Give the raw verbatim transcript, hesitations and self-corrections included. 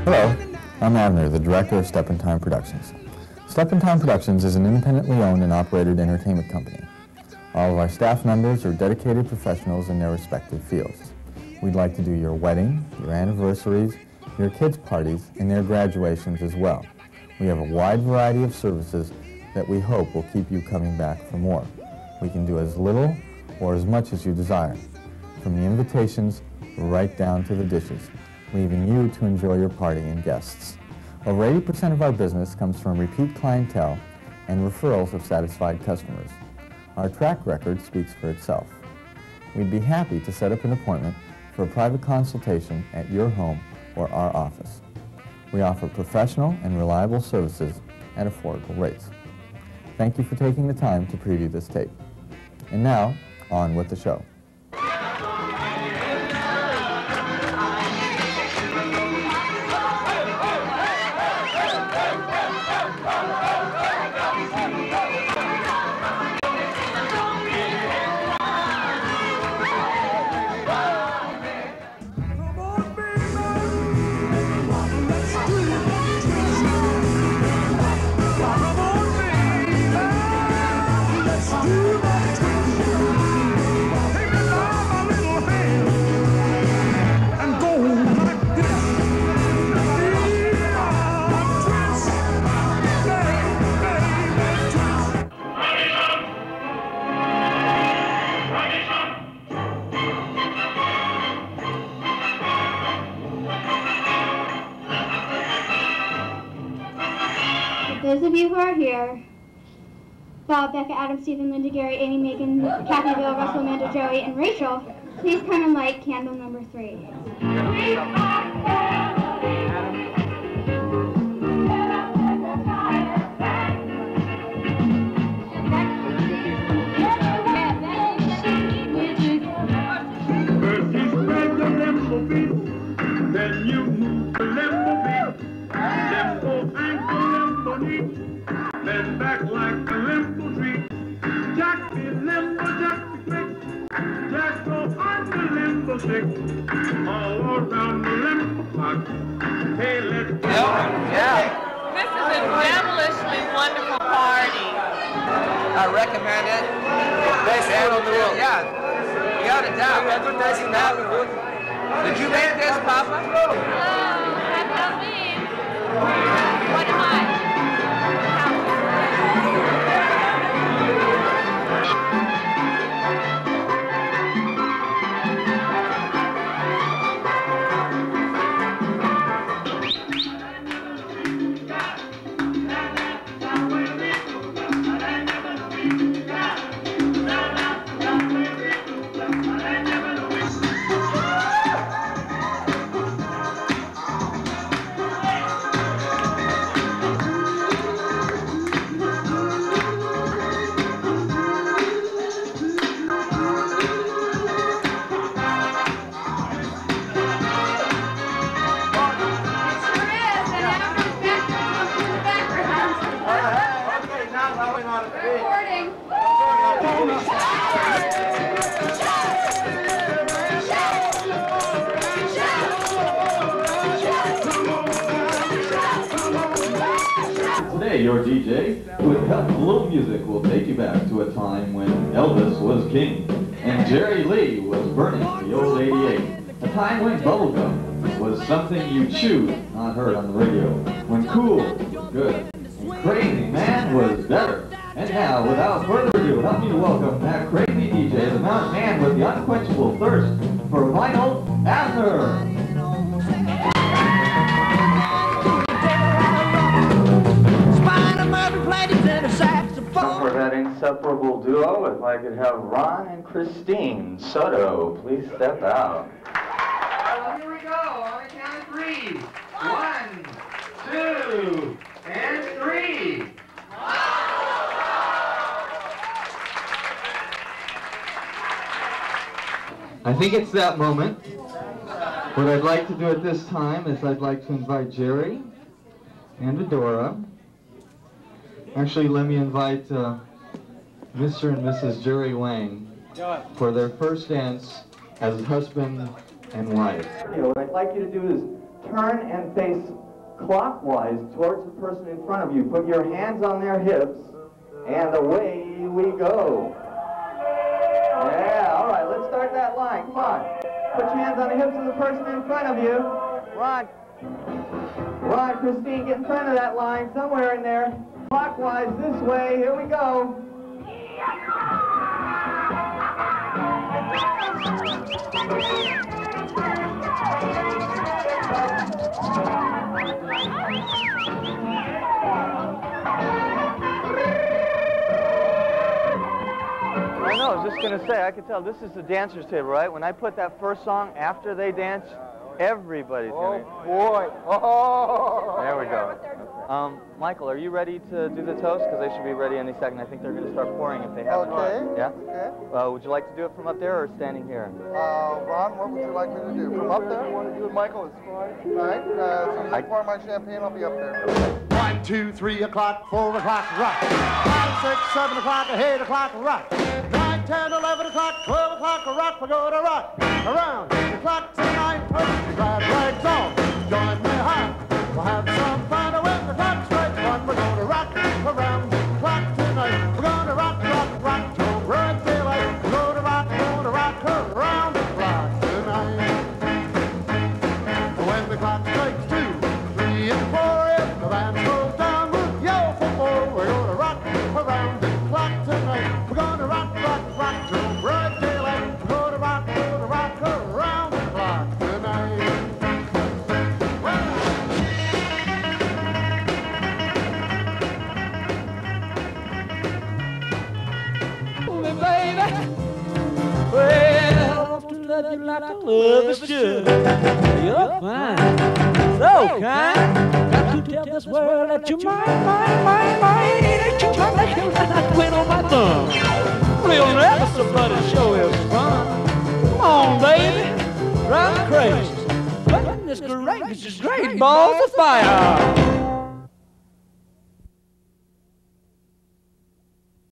Hello, I'm Abner, the director of Step in Time Productions. Step in Time Productions is an independently owned and operated entertainment company. All of our staff members are dedicated professionals in their respective fields. We'd like to do your wedding, your anniversaries, your kids' parties, and their graduations as well. We have a wide variety of services that we hope will keep you coming back for more. We can do as little or as much as you desire, from the invitations right down to the dishes, leaving you to enjoy your party and guests. Over eighty percent of our business comes from repeat clientele and referrals of satisfied customers. Our track record speaks for itself. We'd be happy to set up an appointment for a private consultation at your home or our office. We offer professional and reliable services at affordable rates. Thank you for taking the time to preview this tape. And now, on with the show. Those of you who are here, Bob, Becca, Adam, Stephen, Linda, Gary, Amy, Megan, Kathy, Bill, Russell, Amanda, Joey, and Rachel, please come and light candle number three. First you spread the limbo beat, then you move the limbo beat, limbo ankle, limbo knee, then back like a limbo tree. Jack the limbo, jack the quick, jack go on the limbo stick, all around the limbo clock. Hey, let's go. Yeah. This is a devilishly wonderful party. I recommend it. Best food in the world. Yeah. Without a doubt. Advertising that. Did you make this, Papa? Hello, I'm Helene. What am I? Today, your D J, with helpful music, will take you back to a time when Elvis was king and Jerry Lee was burning the old eighty-eight. A time when bubblegum was something you chewed, not heard on the radio. When cool was good and crazy man was better. And now, without further ado, help me to welcome that crazy D J, the mountain man with the unquenchable thirst for vinyl, Abner. For that inseparable duo, if I could have Ron and Christine Soto please step out. Well, here we go. On the count of three. One, two, and three. I think it's that moment. What I'd like to do at this time is I'd like to invite Jerry and Adora. Actually, let me invite uh, Mister and Missus Jerry Wang for their first dance as husband and wife. What I'd like you to do is turn and face clockwise towards the person in front of you. Put your hands on their hips, and away we go. Yeah, all right, let's start that line. Come on. Put your hands on the hips of the person in front of you. Ron. Ron, Christine, get in front of that line, somewhere in there. Clockwise this way. Here we go. I know, I was just going to say, I could tell this is the dancer's table, right? When I put that first song after they dance, everybody's going to... Oh, boy. Oh. There we go. Um, Michael, are you ready to do the toast? Because they should be ready any second. I think they're going to start pouring if they haven't. Okay. Yeah? Okay. Uh, would you like to do it from up there or standing here? Uh, Ron, what would you like me to do? From up there? Want to do it, Michael? It's fine. All right. Uh, as soon as I pour my champagne, I'll be up there. One, two, three o'clock, four o'clock, rock. Five, six, seven o'clock, eight o'clock, rock. Nine, ten, eleven o'clock, twelve o'clock, rock. We're gonna rock around the clock tonight. Grab legs on, join me high. We'll have some fun when the clock strikes one. We're gonna rock around the clock tonight. We're gonna rock, rock, rock till broad daylight. We're gonna rock, gonna rock around the clock tonight. When the clock strikes two, three, and four, if the band goes down, we'll yell for more. We're gonna rock around the clock tonight. We're gonna rock, rock, rock till broad daylight. We're gonna rock, gonna rock around the clock tonight. Well, to love you like I love is should. You're fine, so kind. Got to tell this world that you're mine, mine, mine, mine. That you might like you like I quit on my thumb. We'll never somebody show is fun. Come on, baby, drive me crazy. Goodness gracious, great balls of fire.